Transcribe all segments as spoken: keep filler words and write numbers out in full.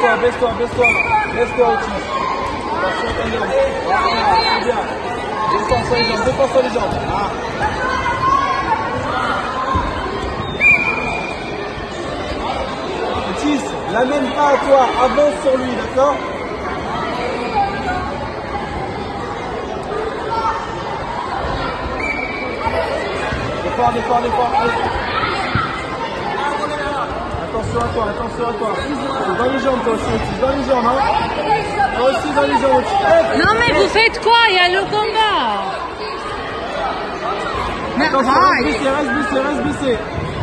baisse-toi, baisse-toi, baisse-toi. Baisse-toi, Otis. Attention, ton jambe. Voilà, c'est bien. Descends sur les jambes, descends sur les jambes. Ah. Otis, l'amène pas à toi, avance sur lui, d'accord? Départ, départ, départ. Attention à toi, attention à toi. Dans les jambes, toi aussi, Otis. Dans les jambes, hein. Toi aussi, dans les jambes, Otis. Non, mais vous faites quoi? Il y a le combat. Mais attention, arrête. reste baissé, reste baissé, reste baissé.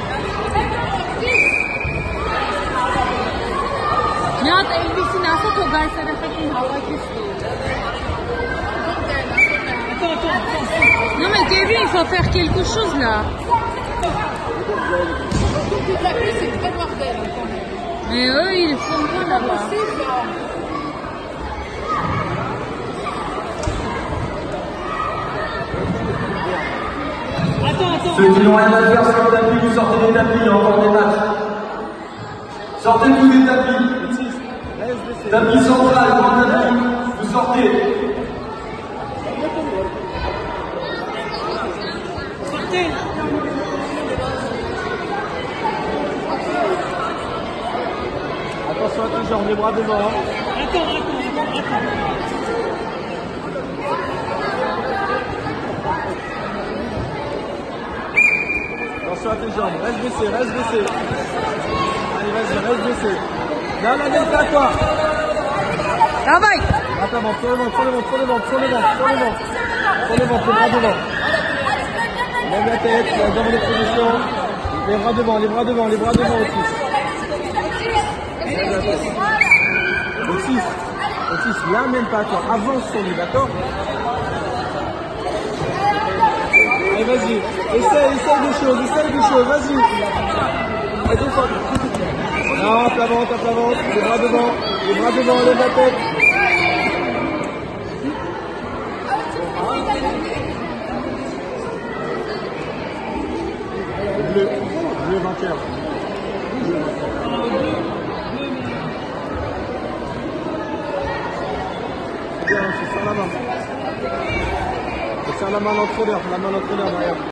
Nihat elbisini asat o Gaysere'deki hava kesti. Non mais Kevin, il faut faire quelque chose là. C'est très bordel. Mais eux, ils font quoi là-bas? Ceux qui n'ont rien à faire sur le tapis, vous sortez des tapis, il y a encore des matchs. Sortez tous des tapis. Tapis central, grand tapis, vous sortez. Sortez. Attention à tes jambes, les bras devant. Hein. Attends, attends, attends, attends. Attention à tes jambes, reste baissé, reste baissé. Allez, vas-y, reste baissé. Là, là, là, à toi. Travail. Attends, bon, sur le ventre, sur le ventre, sur le ventre, sur le ventre, sur le ventre. Sur le ventre, les bras devant. Lève la tête, la jambe de position. Les bras devant, les bras devant, les bras devant aussi. Lève la tête. Otis, Otis, là même pas à toi, avance sur lui, d'accord? Allez, vas-y, essaye, essaye des choses, essaye des choses, vas-y. Allez, descends. Non, tape avant, tape avant, les bras devant, les bras devant, lève la tête. Bleu, bleu vainqueur. Bleu vainqueur. Bien, c'est ça la main. C'est ça la main l'entraîneur, la main l'entraîneur derrière.